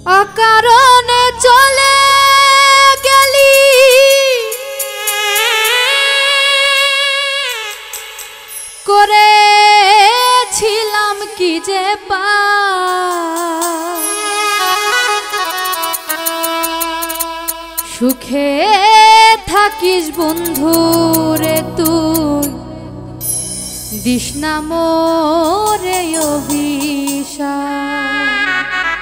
অকারণে চলে গেলি করেছিলাম কি যে সুখে থাকিস বন্ধু রে তুই দিস না মোরে অভিশাপ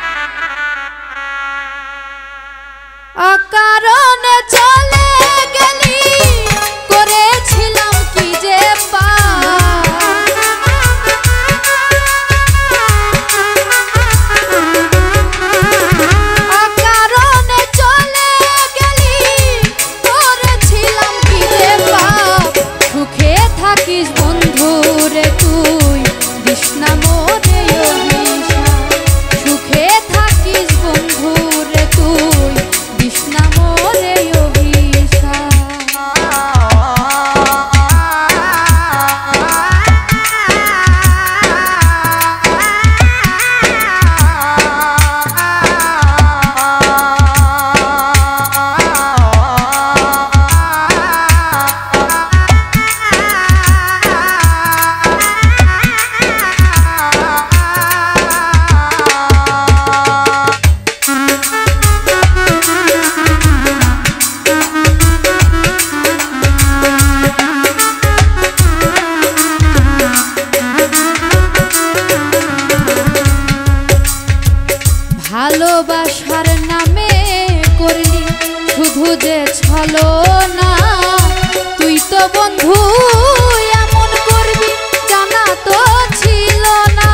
অকারণে চলে গেলি করেছিলাম কি যে অকারণে চলে গেলি করেছিলাম কি যে সুখে থাকিস বন্ধু রে তুই দিস না মোরে অভিশাপ সুখে থাকিস বন্ধু রে তুই দিস না মোরে অভিশাপ ভালোবাসার নামে করলি শুধু যে ছলনা তুই তো বন্ধু এমন করবি জানা তো ছিল না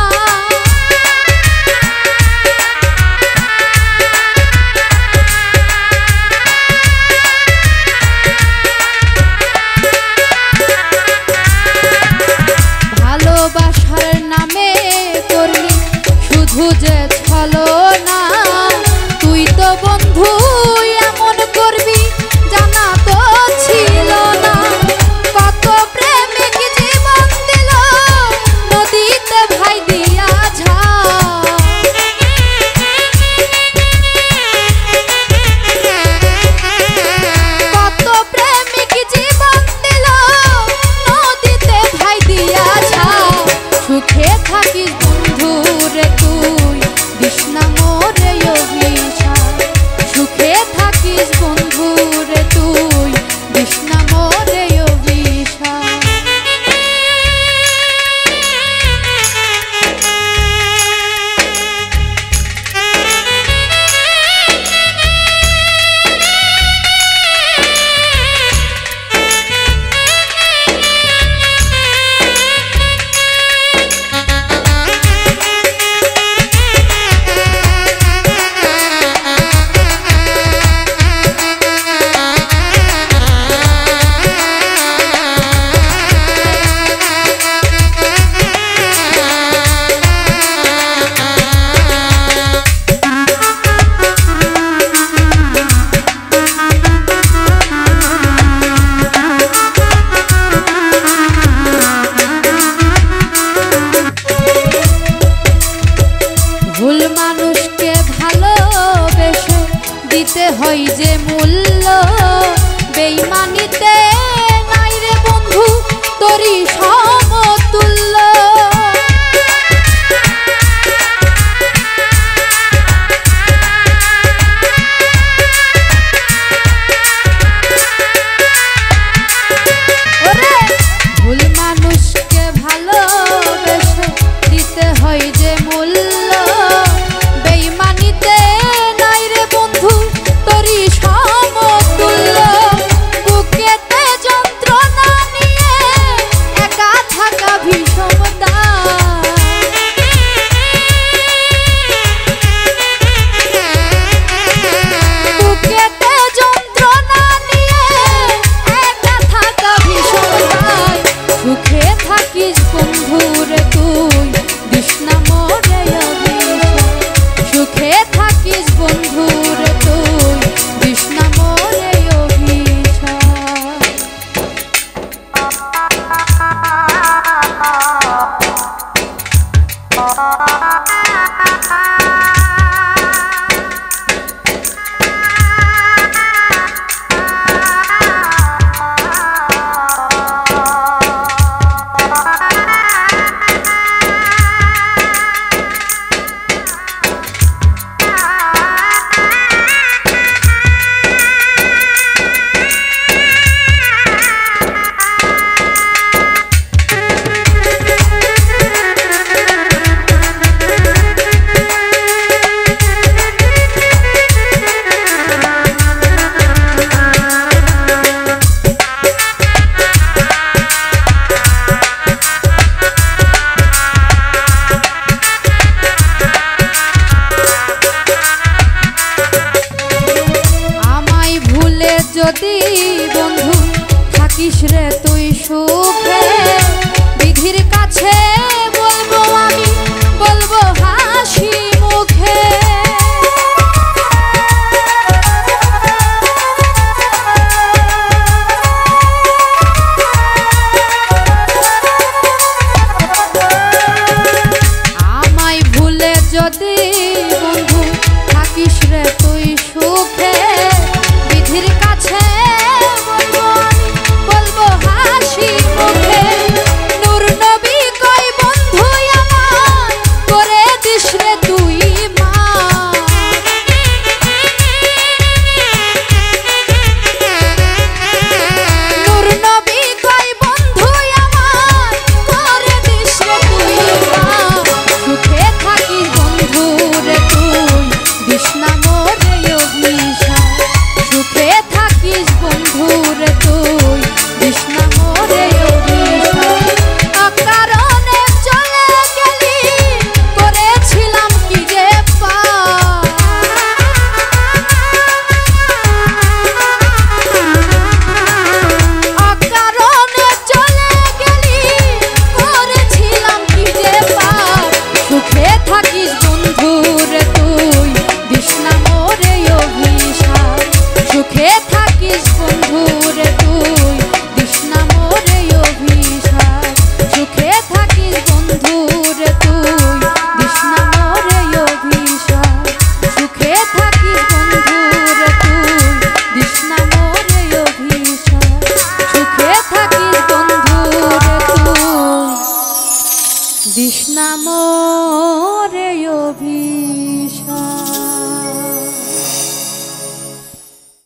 ভালোবাসার নামে করলি শুধু যে ছলনা তুই তো বন্ধু এমন করবি জানা তো ছিল না কত প্রেমিক জীবন দিল নদীতে ভাই দিয়া কত প্রেমিক জীবন দিল নদীতে ভাই দিয়া সুখে থাকিস বন্ধু রে তুই দিস না মোরে অভিশাপ সুখে থাকিস বন্ধু রে তুই দিস না মোরে অভিশাপ ভুল মানুষকে ভালোবেসে দিতে হয় যে মূল্য বেঈমানিতে নাই রে বন্ধু তোরই সমতুল্য ভুল মানুষকে ভালোবেসে দিতে হয় যে মূল্য বেঈমানিতে নাই রে বন্ধু তোরই সমতুল্য বুকেতে যন্ত্রণা নিয়ে একা থাকা বিষমতা বুকেতে যন্ত্রণা নিয়ে একা থাকা বিষমতা সুখে থাকিস বন্ধু রে তুই দিস না মোরে অভিশাপ সুখে থাকিস বন্ধু রে তুই দিস না মোরে অভিশাপ যদি বন্ধু থাকিস রে তুই সুখে, বিধির কাছে বলবো আমি, বলবো হাসি মুখে। নূর নবী কই বন্ধু আমার, করে দিস রে তুই মা। নূর নবী কই বন্ধু আমার, করে দিস রে তুই মা। সুখে থাকিস বন্ধু রে তুই, দিস না মোরে অভিশাপ। সুখে থাকিস বন্ধু রে তুই, দিস না মোরে অভিশাপ। অকারণে চলে গেলি, করেছিলাম কি যে পাপ। অকারণে চলে গেলি, করেছিলাম কি যে পাপ। সুখে থাকিস বন্ধু রে তুই, দিস না মোরে অভিশাপ। সুখে থাকিস বন্ধু রে তুই, দিস না মোরে অভিশাপ। সুখে থাকিস বন্ধু রে তুই, দিস না মোরে অভিশাপ। সুখে থাকিস বন্ধু রে তুই, দিস না মোরে অভিশাপ। সুখে থাকিস বন্ধু রে তুই, দিস না মোরে অভিশাপ।